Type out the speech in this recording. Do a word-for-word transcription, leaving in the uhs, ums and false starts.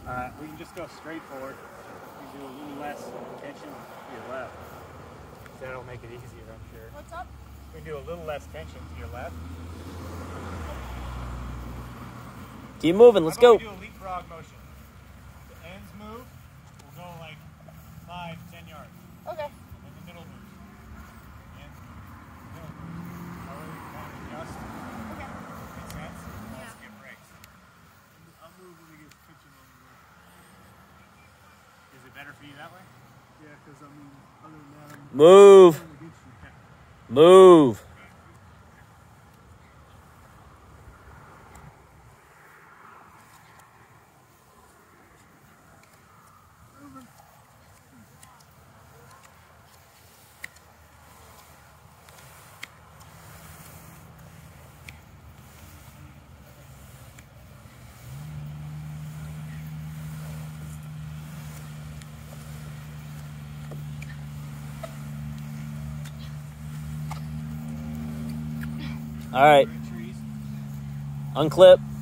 Uh, we can just go straight forward. We can do a little less tension to your left. That'll make it easier, I'm sure. What's up? We can do a little less tension to your left. Keep moving, let's go. We do a leapfrog motion. The ends move, we'll go like five, ten yards. Okay. And the middle moves. Ends move. Middle moves. However you want to adjust. Okay. Makes sense? Yeah. Let's get breaks. I'll move when it gets tension on the way. Is it better for you that way? Yeah, because I mean, other than that, I'm Move. going against you. Move. All right. Unclip.